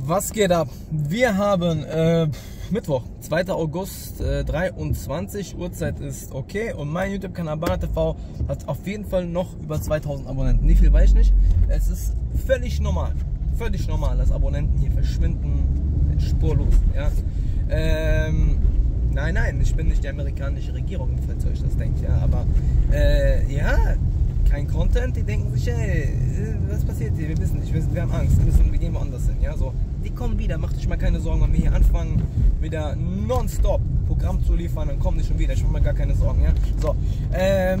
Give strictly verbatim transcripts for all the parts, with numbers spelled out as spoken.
Was geht ab? Wir haben äh, Mittwoch, zweiter August, äh, dreiundzwanzig, Uhrzeit ist okay und mein YouTube-Kanal Bana T V hat auf jeden Fall noch über zweitausend Abonnenten. Wie viel weiß ich nicht. Es ist völlig normal, völlig normal, dass Abonnenten hier verschwinden, spurlos. Ja? Ähm, nein, nein, ich bin nicht die amerikanische Regierung, falls ihr euch das denkt, ja, aber äh, ja, kein Content, die denken sich, ey, was passiert hier, wir wissen nicht, wir, wir haben Angst, wir, müssen, wir gehen woanders hin, ja, so, die kommen wieder, macht euch mal keine Sorgen, wenn wir hier anfangen, wieder nonstop Programm zu liefern, dann kommen die schon wieder, ich mache mir gar keine Sorgen, ja, so, ähm,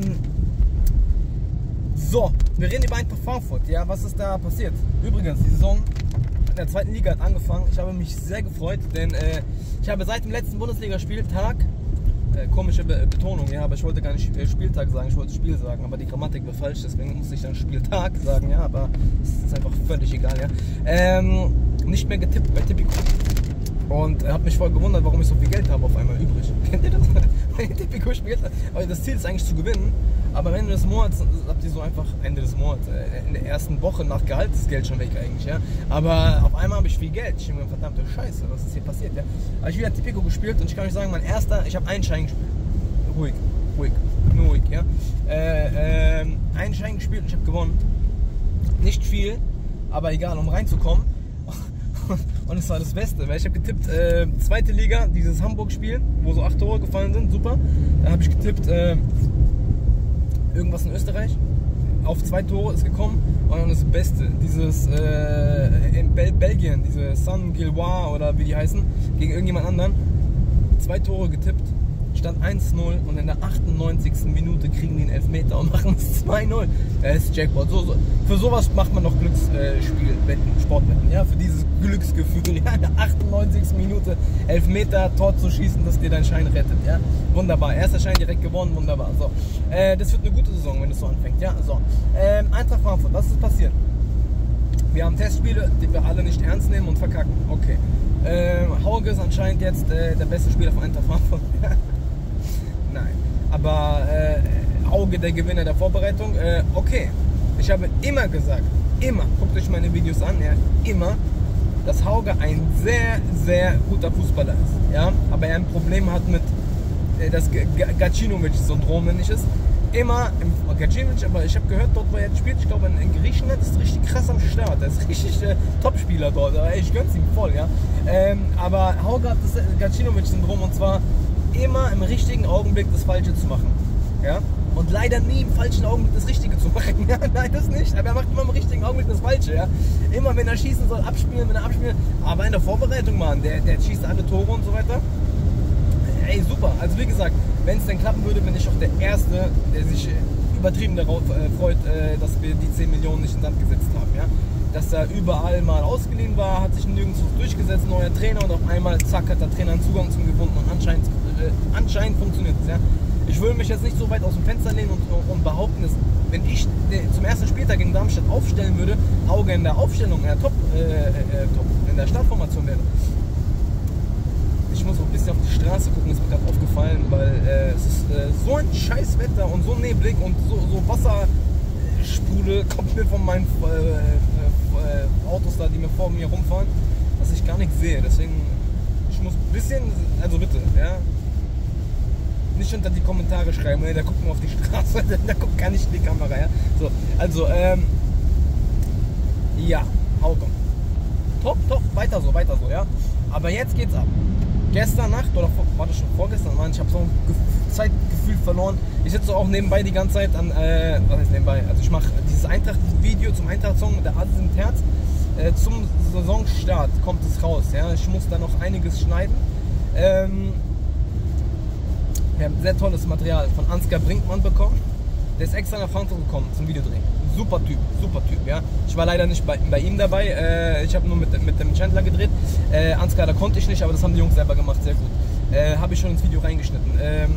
so, wir reden über Eintracht Frankfurt, ja, was ist da passiert? Übrigens, die Saison in der zweiten Liga hat angefangen, ich habe mich sehr gefreut, denn äh, ich habe seit dem letzten Bundesligaspieltag, Äh, komische Be Betonung, ja, aber ich wollte gar nicht Spieltag sagen, ich wollte Spiel sagen, aber die Grammatik war falsch, deswegen musste ich dann Spieltag sagen, ja, aber es ist einfach völlig egal, ja. Ähm, nicht mehr getippt bei Tipico und habe mich voll gewundert, warum ich so viel Geld habe auf einmal übrig. Kennt ihr das? Wenn ihr Tipico spielt, aber das Ziel ist eigentlich zu gewinnen, aber am Ende des Monats habt ihr so einfach, Ende des Monats, in der ersten Woche nach Gehalt ist Geld schon weg eigentlich, ja. Aber auf einmal habe ich viel Geld, ich denke mir, verdammte Scheiße, was ist hier passiert, ja. Aber ich habe wieder Tipico gespielt und ich kann euch sagen, mein erster, ich habe einen Schein gespielt, ruhig, ruhig, nur ruhig, ja. Äh, äh, einen Schein gespielt und ich habe gewonnen, nicht viel, aber egal, um reinzukommen. Und es war das Beste, weil ich habe getippt, äh, zweite Liga, dieses Hamburg-Spiel, wo so acht Tore gefallen sind, super. Da habe ich getippt, äh, irgendwas in Österreich, auf zwei Tore ist gekommen. Und dann das Beste, dieses äh, in Bel Belgien, diese Saint-Gilloise oder wie die heißen, gegen irgendjemand anderen, zwei Tore getippt, stand eins null und in der achtundneunzigsten Minute kriegen die einen Elfmeter und machen es zwei null. Das ist Jackpot. So, so. Für sowas macht man noch Glücksspiel, Wetten, Sportwetten, ja, für dieses Glücksgefühl, ja, in der achtundneunzigsten Minute Elfmeter, Tor zu schießen, dass dir dein Schein rettet, ja. Wunderbar, erster Schein direkt gewonnen, wunderbar. So, äh, das wird eine gute Saison, wenn es so anfängt, ja. So, ähm, Eintracht Frankfurt, was ist passiert? Wir haben Testspiele, die wir alle nicht ernst nehmen und verkacken, okay. Ähm, Hauge ist anscheinend jetzt äh, der beste Spieler von Eintracht Frankfurt. Nein, aber äh, Auge der Gewinner der Vorbereitung, äh, okay. Ich habe immer gesagt, immer, guckt euch meine Videos an, ja, immer, dass Hauge ein sehr, sehr guter Fußballer ist, ja, aber er ein Problem hat mit äh, das Gacinovic-Syndrom, wenn ich es, immer im Gacinovic, aber ich habe gehört, dort wo er jetzt spielt, ich glaube in, in Griechenland, ist richtig krass am Start, er ist richtig äh, Topspieler dort, aber ich gönn's ihm voll, ja, ähm, aber Hauge hat das Gacinovic-Syndrom und zwar immer im richtigen Augenblick das Falsche zu machen, ja, und leider nie im falschen Augenblick das Richtige zu machen, ja, nein, das nicht, aber er macht immer im richtigen Augenblick das Falsche, ja, immer wenn er schießen soll, abspielen, wenn er abspielt, aber in der Vorbereitung, Mann, der, der schießt alle Tore und so weiter, ey, super, also wie gesagt, wenn es denn klappen würde, bin ich auch der Erste, der sich übertrieben darauf äh, freut, äh, dass wir die zehn Millionen nicht in den Sand gesetzt haben, ja, dass er überall mal ausgeliehen war, hat sich nirgends durchgesetzt, neuer Trainer und auf einmal, zack, hat der Trainer einen Zugang zum gefunden und anscheinend, äh, anscheinend funktioniert es, ja. Ich will mich jetzt nicht so weit aus dem Fenster lehnen und, und behaupten, dass wenn ich zum ersten Spieltag gegen Darmstadt aufstellen würde, Hauge in der Aufstellung, in der Top, äh, äh, Top in der Startformation wäre. Ich muss auch ein bisschen auf die Straße gucken, ist mir gerade aufgefallen, weil äh, es ist äh, so ein scheiß Wetter und so neblig und so, so Wasserspule kommt mir von meinen äh, äh, Autos da, die mir vor mir rumfahren, dass ich gar nichts sehe. Deswegen, ich muss ein bisschen, also bitte, ja, nicht unter die Kommentare schreiben, da gucken wir auf die Straße, da guckt gar nicht in die Kamera, ja. So, also, ähm, ja, Hauge. Top, top, weiter so, weiter so, ja. Aber jetzt geht's ab. Gestern Nacht, oder war das schon vorgestern, Mann, ich habe so ein Zeitgefühl verloren. Ich sitze auch nebenbei die ganze Zeit an, äh, was heißt nebenbei? Also ich mache dieses Eintracht-Video zum Eintracht-Song mit der Asis im Herz. Äh, zum Saisonstart kommt es raus, ja. Ich muss da noch einiges schneiden. Ähm, wir haben sehr tolles Material von Ansgar Brinkmann bekommen. Der ist extra nach Frankfurt gekommen zum Videodrehen. Super Typ, super Typ, ja. Ich war leider nicht bei, bei ihm dabei, äh, ich habe nur mit, mit dem Chandler gedreht. Äh, Ansgar, da konnte ich nicht, aber das haben die Jungs selber gemacht, sehr gut. Äh, habe ich schon ins Video reingeschnitten. Ähm,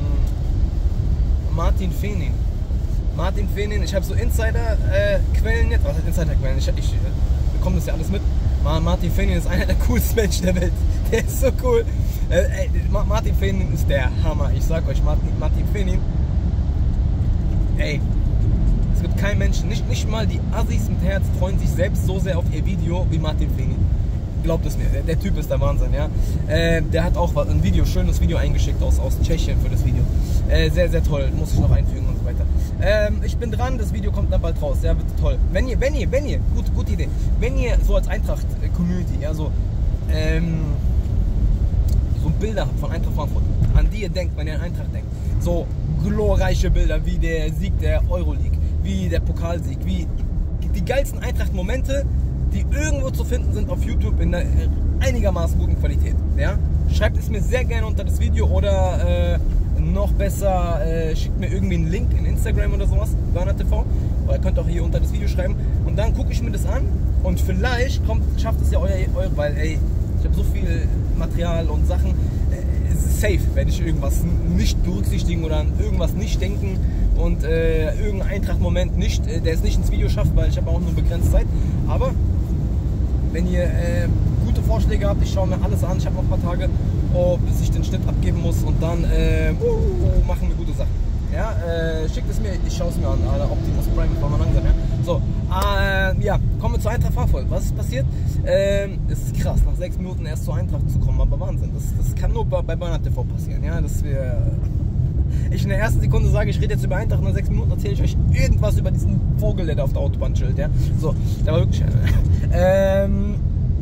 Martin Fenin. Martin Fenin, ich habe so Insider-Quellen äh, jetzt, was heißt Insider-Quellen? Ich, ich bekomme das ja alles mit. Martin Fenin ist einer der coolsten Menschen der Welt. Der ist so cool. Äh, ey, Martin Fenin ist der Hammer. Ich sag euch, Martin, Martin Fenin, ey, es gibt keinen Menschen, nicht, nicht mal die Assis mit Herz freuen sich selbst so sehr auf ihr Video wie Martin Fenin. glaubt es mir, der, der Typ ist der Wahnsinn, ja. Äh, der hat auch ein Video, schönes Video eingeschickt aus, aus Tschechien für das Video. Äh, sehr, sehr toll, muss ich noch einfügen und so weiter. Ähm, ich bin dran, das Video kommt dann bald raus, ja, wird toll. Wenn ihr, wenn ihr, wenn ihr, gut, gute Idee, wenn ihr so als Eintracht-Community, ja, so, ähm, so Bilder habt von Eintracht Frankfurt, an die ihr denkt, wenn ihr an Eintracht denkt, so glorreiche Bilder wie der Sieg der Euroleague, wie der Pokalsieg, wie die geilsten Eintracht-Momente, die irgendwo zu finden sind auf YouTube in einer einigermaßen guten Qualität. Ja? Schreibt es mir sehr gerne unter das Video oder äh, noch besser äh, schickt mir irgendwie einen Link in Instagram oder sowas, Burner T V, oder ihr könnt auch hier unter das Video schreiben und dann gucke ich mir das an und vielleicht kommt, schafft es ja euer, euer weil ey, ich habe so viel Material und Sachen, äh, es ist safe, werde ich irgendwas nicht berücksichtigen oder an irgendwas nicht denken und äh, irgendein Eintracht-Moment nicht, äh, der es nicht ins Video schafft, weil ich habe auch nur begrenzt Zeit, aber wenn ihr äh, gute Vorschläge habt, ich schaue mir alles an, ich habe noch ein paar Tage, oh, bis ich den Schnitt abgeben muss und dann äh, uh, machen wir gute Sachen. Ja, äh, schickt es mir, ich schaue es mir an, Alter, Optimus Prime, fahren wir langsam, ja. So, äh, ja, kommen wir zur Eintracht Frankfurt. Was ist passiert? Ähm, es ist krass, nach sechs Minuten erst zur Eintracht zu kommen, aber Wahnsinn, das, das kann nur bei, bei Burner T V passieren, ja, dass wir... Ich in der ersten Sekunde sage, ich rede jetzt über Eintracht, nach sechs Minuten erzähle ich euch irgendwas über diesen Vogel, der da auf der Autobahn chillt, ja. So, da war wirklich... ähm,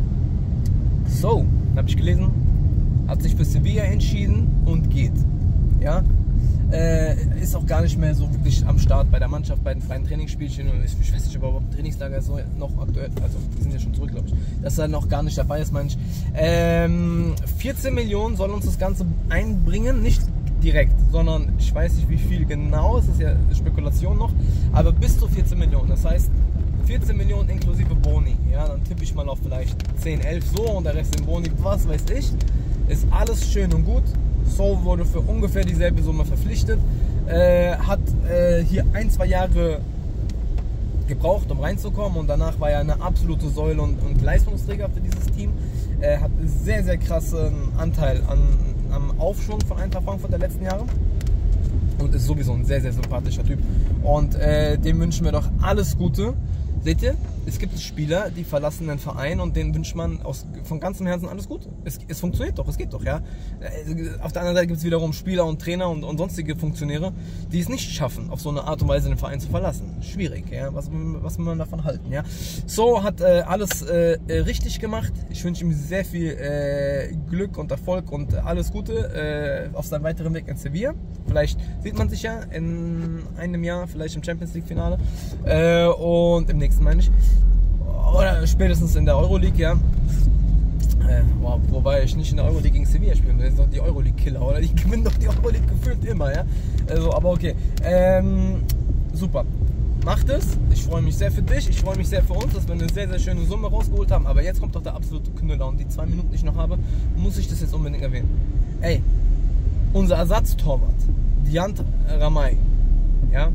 so, habe ich gelesen, hat sich für Sevilla entschieden und geht, ja. Äh, ist auch gar nicht mehr so wirklich am Start bei der Mannschaft, bei den freien Trainingsspielchen und ich, ich weiß nicht, ob überhaupt Trainingslager ist so noch aktuell, also die sind ja schon zurück, glaube ich, dass er noch gar nicht dabei ist, meine ich. Ähm, vierzehn Millionen soll uns das Ganze einbringen, nicht direkt, sondern ich weiß nicht wie viel genau, es ist ja Spekulation noch, aber bis zu vierzehn Millionen, das heißt vierzehn Millionen inklusive Boni, ja, dann tippe ich mal auf vielleicht zehn, elf so und der Rest in Boni, was weiß ich, ist alles schön und gut. So wurde für ungefähr dieselbe Summe verpflichtet, äh, hat äh, hier ein, zwei Jahre gebraucht, um reinzukommen und danach war er eine absolute Säule und, und Leistungsträger für dieses Team. Er hat einen sehr, sehr krassen Anteil an, am Aufschwung von Eintracht Frankfurt der letzten Jahre und ist sowieso ein sehr, sehr sympathischer Typ und äh, dem wünschen wir doch alles Gute. Seht ihr, es gibt Spieler, die verlassen den Verein und denen wünscht man aus, von ganzem Herzen alles Gute. Es, es funktioniert doch, es geht doch, ja. Auf der anderen Seite gibt es wiederum Spieler und Trainer und, und sonstige Funktionäre, die es nicht schaffen, auf so eine Art und Weise den Verein zu verlassen. Schwierig, ja. Was, was will man davon halten, ja. So hat äh, alles äh, richtig gemacht. Ich wünsche ihm sehr viel äh, Glück und Erfolg und alles Gute äh, auf seinem weiteren Weg in Sevilla. Vielleicht sieht man sich ja in einem Jahr, vielleicht im Champions League Finale äh, und im nächsten meine ich. Oder spätestens in der Euroleague, ja. Äh, wow, wobei ich nicht in der Euroleague gegen Sevilla spielen will, das sind doch die Euroleague-Killer, oder? Die gewinnen doch die Euroleague gefühlt immer, ja. Also, aber okay. Ähm, super. Macht es. Ich freue mich sehr für dich, ich freue mich sehr für uns, dass wir eine sehr, sehr schöne Summe rausgeholt haben. Aber jetzt kommt doch der absolute Knüller und die zwei Minuten, die ich noch habe, muss ich das jetzt unbedingt erwähnen. Ey, unser Ersatztorwart, Diant Ramay, ja.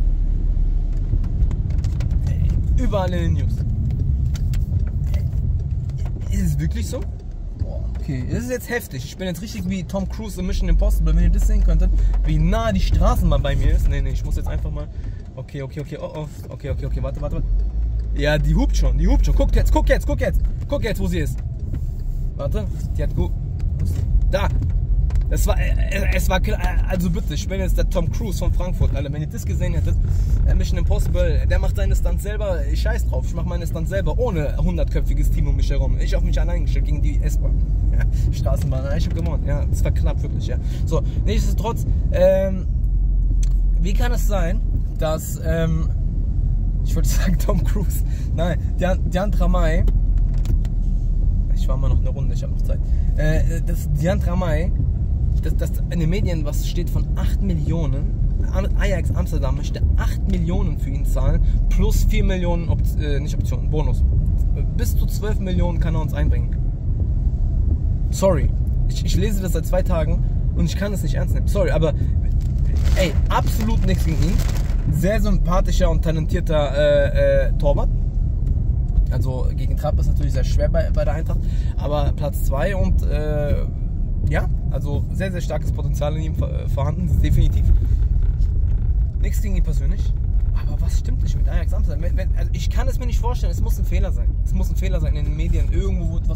Überall in den News. Ist es wirklich so? Boah, okay, das ist jetzt heftig. Ich bin jetzt richtig wie Tom Cruise in Mission Impossible, wenn ihr das sehen könntet, wie nah die Straßenbahn bei mir ist. Nee, nee, ich muss jetzt einfach mal... Okay, okay, okay, oh, oh. Okay, okay, okay, warte, warte, warte. Ja, die hupt schon, die hupt schon. Guck jetzt, guck jetzt, guck jetzt. Guck jetzt, wo sie ist. Warte, die hat gut... Da! Es war, es war klar, also bitte, ich bin jetzt der Tom Cruise von Frankfurt, Alter. Wenn ihr das gesehen hättet, Mission Impossible, der macht seine Stunts selber, ich scheiß drauf, ich mach meine Stunts selber, ohne hundertköpfiges Team um mich herum. Ich auf mich allein gestellt gegen die S-Bahn, ja, Straßenbahn, ich hab gewonnen, ja, das war knapp, wirklich, ja. So, nichtsdestotrotz, ähm, wie kann es sein, dass, ähm, ich wollte sagen Tom Cruise, nein, Diant Ramay, ich war mal noch eine Runde, ich habe noch Zeit, äh, das Diant Ramay, dass, dass in den Medien was steht von acht Millionen, Ajax Amsterdam möchte acht Millionen für ihn zahlen, plus vier Millionen, Op äh, nicht Optionen, Bonus. Bis zu zwölf Millionen kann er uns einbringen. Sorry, ich, ich lese das seit zwei Tagen und ich kann es nicht ernst nehmen. Sorry, aber ey, absolut nichts gegen ihn. Sehr sympathischer und talentierter äh, äh, Torwart. Also gegen Trapp ist natürlich sehr schwer bei, bei der Eintracht, aber Platz zwei und äh, ja, also sehr, sehr starkes Potenzial in ihm vorhanden, definitiv. Nichts gegen ihn persönlich, aber was stimmt nicht mit Ajax Amsterdam? Also ich kann es mir nicht vorstellen, es muss ein Fehler sein. Es muss ein Fehler sein in den Medien, irgendwo wird was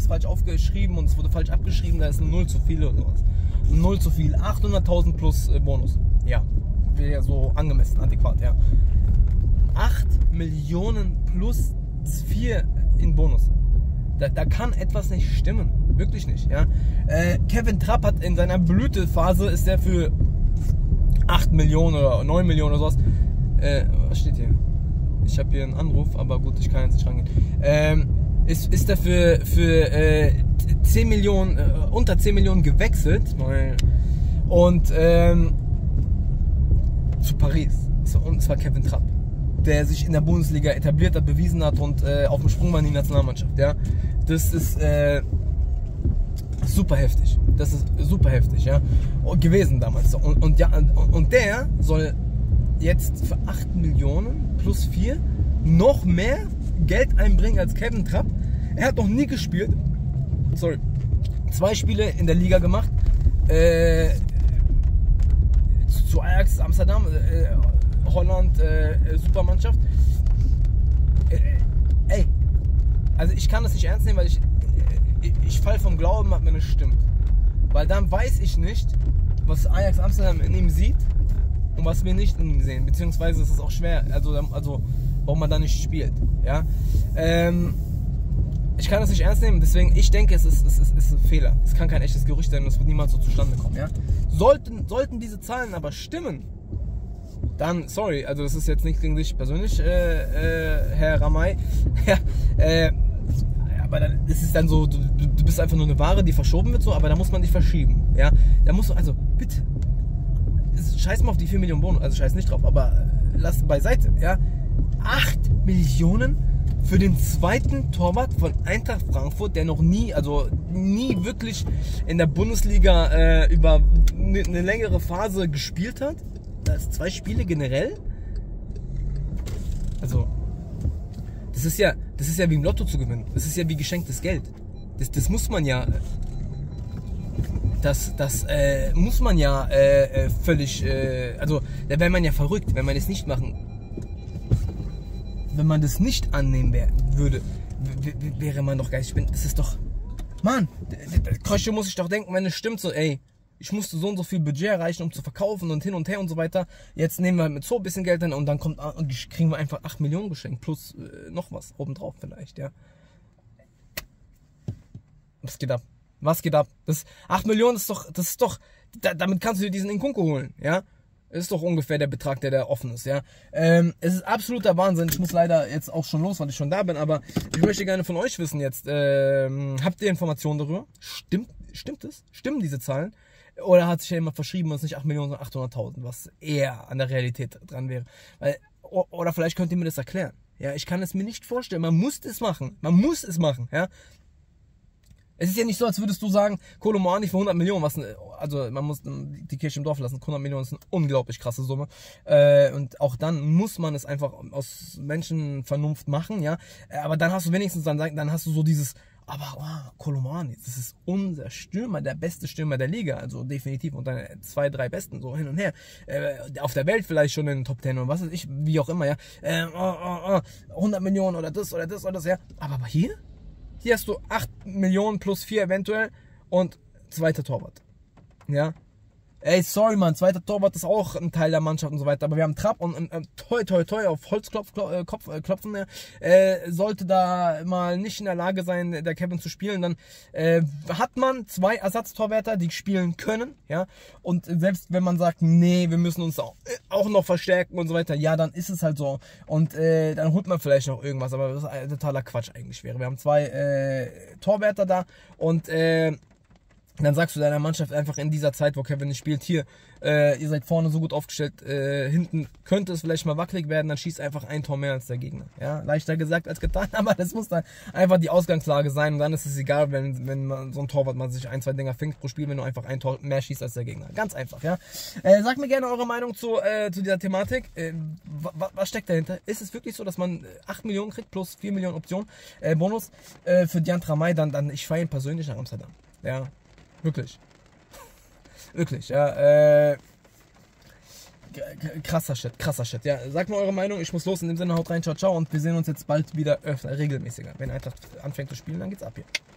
falsch aufgeschrieben und es wurde falsch abgeschrieben, da ist eine Null zu viel oder sowas. Null zu viel, achthunderttausend plus äh, Bonus. Ja, wäre so angemessen, adäquat, ja. acht Millionen plus vier in Bonus. Da, da kann etwas nicht stimmen. Wirklich nicht, ja. Äh, Kevin Trapp hat in seiner Blütephase, ist er für acht Millionen oder neun Millionen oder sowas. Äh, was steht hier? Ich habe hier einen Anruf, aber gut, ich kann jetzt nicht rangehen. Ähm, ist, ist er für, für äh, zehn Millionen, äh, unter zehn Millionen gewechselt. Und ähm, zu Paris. Und es war Kevin Trapp, der sich in der Bundesliga etabliert hat, bewiesen hat und äh, auf dem Sprung war in die Nationalmannschaft. Ja? Das ist äh, super heftig. Das ist super heftig, ja, gewesen damals. Und, und, ja, und der soll jetzt für acht Millionen plus vier noch mehr Geld einbringen als Kevin Trapp. Er hat noch nie gespielt. Sorry. Zwei Spiele in der Liga gemacht. Äh, zu Ajax Amsterdam, äh, Holland, äh, Supermannschaft. Äh, ey, also ich kann das nicht ernst nehmen, weil ich, ich, ich fall vom Glauben ab, wenn es stimmt. Weil dann weiß ich nicht, was Ajax Amsterdam in ihm sieht und was wir nicht in ihm sehen. Beziehungsweise ist es auch schwer, also, also warum man da nicht spielt. Ja? Ähm, ich kann das nicht ernst nehmen, deswegen ich denke, es ist, es, ist, es ist ein Fehler. Es kann kein echtes Gerücht sein und es wird niemals so zustande kommen. Ja? Sollten, sollten diese Zahlen aber stimmen, dann, sorry, also das ist jetzt nicht gegen dich persönlich, äh, äh, Herr Ramay, ja, äh, aber dann ist es dann so, du, du bist einfach nur eine Ware, die verschoben wird, so, aber da muss man dich verschieben, ja, da musst du, also bitte, scheiß mal auf die vier Millionen Bonus, also scheiß nicht drauf, aber lass beiseite, ja, acht Millionen für den zweiten Torwart von Eintracht Frankfurt, der noch nie, also nie wirklich in der Bundesliga äh, über eine ne längere Phase gespielt hat. Das ist zwei Spiele generell. Also, das ist ja, das ist ja wie im Lotto zu gewinnen. Das ist ja wie geschenktes Geld. Das, das muss man ja, das, das äh, muss man ja äh, völlig, äh, also da wäre man ja verrückt, wenn man es nicht machen. Wenn man das nicht annehmen wär, würde, wäre man doch geistig. Das ist doch, Mann, Krösche muss ich doch denken, wenn es stimmt, so, ey, ich musste so und so viel Budget erreichen, um zu verkaufen und hin und her und so weiter. Jetzt nehmen wir mit so ein bisschen Geld hin und dann kommt, und kriegen wir einfach acht Millionen geschenkt, plus äh, noch was obendrauf vielleicht, ja. Was geht ab? Was geht ab? Das acht Millionen ist doch, das ist doch, da, damit kannst du dir diesen Nkunku holen, ja. Ist doch ungefähr der Betrag, der da offen ist, ja. Ähm, es ist absoluter Wahnsinn. Ich muss leider jetzt auch schon los, weil ich schon da bin, aber ich möchte gerne von euch wissen jetzt, ähm, habt ihr Informationen darüber? Stimmt, stimmt es? Stimmen diese Zahlen? Oder hat sich ja immer verschrieben, dass es nicht acht Millionen, sondern achthunderttausend, was eher an der Realität dran wäre? Weil, oder vielleicht könnt ihr mir das erklären. Ja, ich kann es mir nicht vorstellen. Man muss es machen. Man muss es machen, ja. Es ist ja nicht so, als würdest du sagen, Kolo Muani für hundert Millionen, was, also man muss die Kirche im Dorf lassen, hundert Millionen ist eine unglaublich krasse Summe. Äh, und auch dann muss man es einfach aus Menschenvernunft machen, ja. Aber dann hast du wenigstens, dann, dann hast du so dieses, aber oh, Kolo Muani, das ist unser Stürmer, der beste Stürmer der Liga, also definitiv unter zwei, drei Besten, so hin und her. Äh, auf der Welt vielleicht schon in den Top Ten und was weiß ich, wie auch immer, ja. Äh, oh, oh, oh, hundert Millionen oder das oder das oder das, ja. Aber, aber hier? Hier hast du acht Millionen plus vier eventuell und zweiter Torwart. Ja. Ey, sorry, Mann, zweiter Torwart ist auch ein Teil der Mannschaft und so weiter. Aber wir haben Trapp und äh, toi, toi, toi auf Holzklopf äh, Kopf, äh, klopfen. Äh, sollte da mal nicht in der Lage sein, der Kevin zu spielen, dann äh, hat man zwei Ersatztorwärter, die spielen können. Ja. Und selbst wenn man sagt, nee, wir müssen uns auch, äh, auch noch verstärken und so weiter, ja, dann ist es halt so. Und äh, dann holt man vielleicht noch irgendwas. Aber das ist ein totaler Quatsch eigentlich wäre. Wir haben zwei äh, Torwärter da und äh, dann sagst du deiner Mannschaft einfach in dieser Zeit, wo Kevin nicht spielt, hier, äh, ihr seid vorne so gut aufgestellt, äh, hinten könnte es vielleicht mal wackelig werden, dann schießt einfach ein Tor mehr als der Gegner. Ja, leichter gesagt als getan, aber das muss dann einfach die Ausgangslage sein und dann ist es egal, wenn, wenn man so ein Torwart mal sich ein, zwei Dinger fängt pro Spiel, wenn du einfach ein Tor mehr schießt als der Gegner. Ganz einfach, ja. Äh, sagt mir gerne eure Meinung zu, äh, zu dieser Thematik. Äh, was steckt dahinter? Ist es wirklich so, dass man acht Millionen kriegt plus vier Millionen Option, äh, Bonus äh, für Dian Ramay, dann, dann ich fahre ihn persönlich nach Amsterdam. Ja. Wirklich. Wirklich, ja, äh, krasser Shit, krasser Shit, ja, sagt mal eure Meinung, ich muss los, in dem Sinne, haut rein, ciao, ciao und wir sehen uns jetzt bald wieder öfter, regelmäßiger, wenn Eintracht anfängt zu spielen, dann geht's ab hier.